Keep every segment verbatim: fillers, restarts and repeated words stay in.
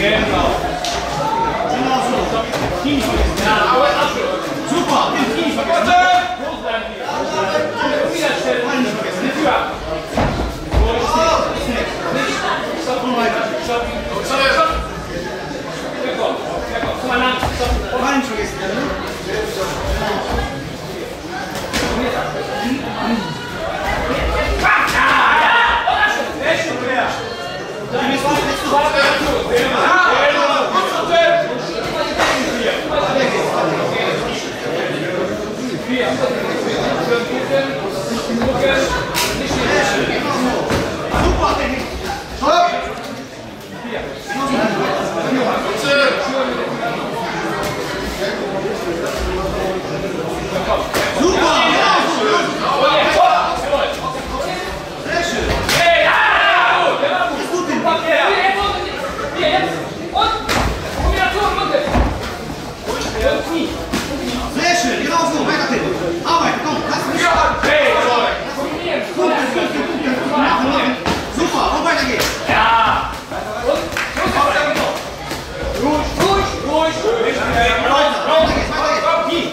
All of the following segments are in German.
Genau. Genau so. Knie vergessen. Ja, aber super, den Knie vergessen. Groß bleiben hier. Und wieder stellen. Nicht vergessen. Die Tür ab. Stopp und weiter. Stopp. Stopp. Stopp. Ja, komm. Ja, komm. Komm mal lang. Stopp. Bein nicht vergessen. Super, Technik. Stopp. Super. Sehr schön. Sehr schön, genau so, weiter Tim. Arbeit, komm, lass mich. Gut, gut, gut, gut. Machen, machen. Super, und weiter geht's. Ja. Und? Ruhig, ruhig, ruhig. Weiter, weiter geht's, weiter geht's.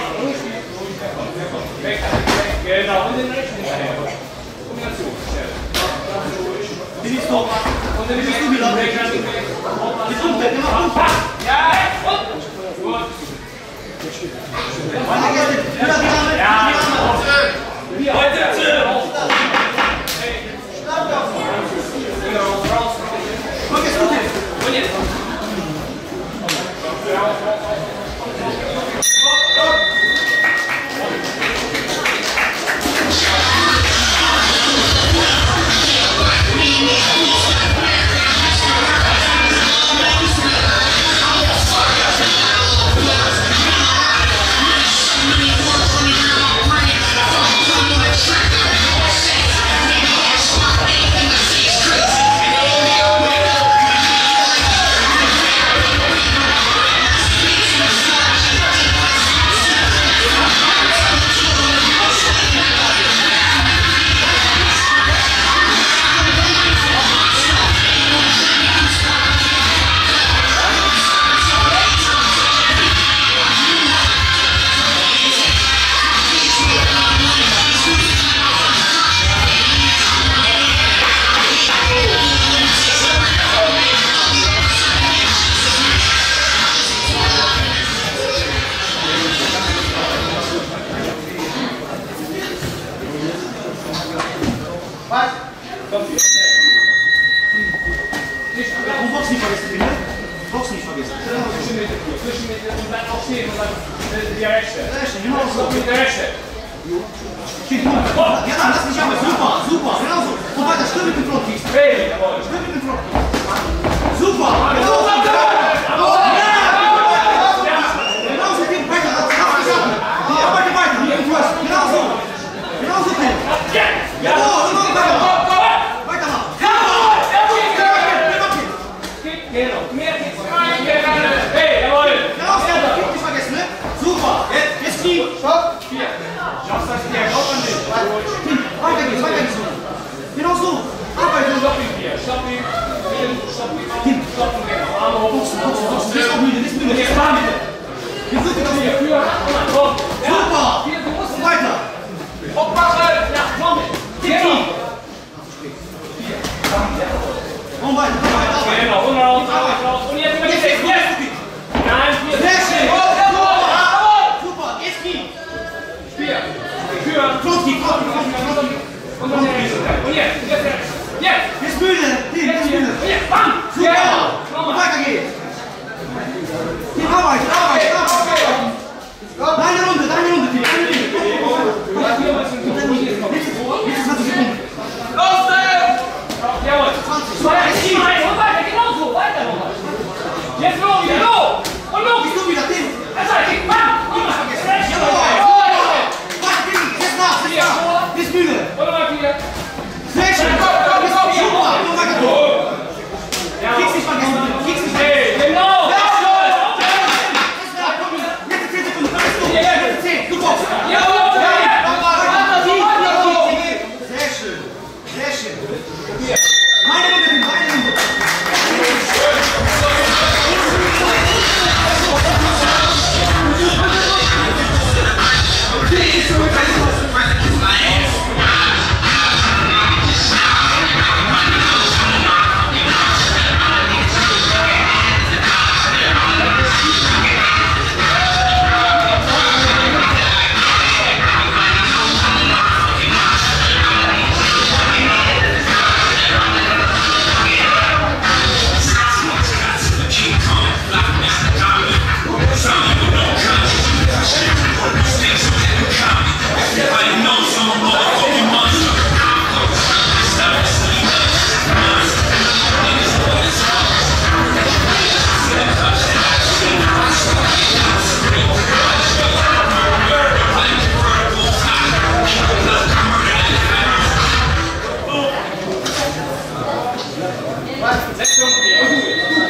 Weg, weg, genau. Und den rechten hinterher. Kombination. Wie siehst du? Und dann bist du wieder weg. Mit Umfeld, immer Umfeld. Ja, und? Gut. Weiter geht's. Wieder die Arme. Ja, die Arme. heute. Komm, jetzt gut hin. Und jetzt? Was? Und Box nicht vergessen, bitte. Box nicht vergessen. Zwischen Mitte, zwischen Mitte und dann auch stehen und dann die rechte. Rechte, genau so. Mit der rechte. Ja, lass mich aber. Super, super, genau so. Und weiter, stimmt mit dem Flotkies. Hey, jawohl. Stimmt mit dem Flotkies. Super, genau so. Genau so, Tim, weiter. Lass mich ab. Arbeite weiter. Genau so. Genau so, Tim. Ja. Oh, genau, weiter. Weitermachen. Genau. Mehr geht's rein. Hey, jawohl. Genau so, Kick nicht vergessen, ne? Super. Jetzt, jetzt Knie. Stopp. Vier. Schaffst das hier. Glaub an dich. Tim, weiter geht's, weiter geht's. Genau so. Arbeite. Stopp ihn hier. Stopp ihn. Stopp ihn. Tim. Stopp ihn. Genau. Arme hoch. Boxen, boxen, boxen. Nicht auch müde, nicht müde. Jetzt fahren bitte. Wir sind wieder Hier. hier. Für. Komm. Super. Hier, du musst Und weiter. aufmachen. Ja, komm. Knie. Und weiter, weiter. Genau. Und raus. Raus. Und jetzt über die Sechs. Jetzt. Nein, vier. Sehr schön. Jawohl. Super. Jetzt Knie. Vier. Für. Flotkick, Flotkick, Flotkick, Flotkick. Und dann der nächste. Und jetzt. Jetzt. Jetzt. Jetzt müde. Tim, jetzt müde. Und jetzt. Bam. Super. Und weiter geht's. Tim, Arbeit, Arbeit, Arbeit. Deine Runde, deine Runde, Tim. Deine Runde. Jetzt zwanzig Sekunden. Los, jawohl. zwanzig. Jetzt Team rein und weiter, genau so, weiter nochmal. Jetzt los, wieder los. Und los. Bist du wieder, Tim? Das heißt, ich bam. Jawohl. Weiter, Tim. Jetzt nach, jetzt nach. Jetzt müde. Und nochmal vier. Sehr schön. Super. Nur weiter. Kick's nicht vergessen. Kick's nicht vergessen. Hey, genau. Letzte zehn Sekunden. Letzte zehn. Du boxst. Jawohl. Sehr schön. Sehr schön. Meine Runde, Tim. Meine Runde. Sechs Punkte.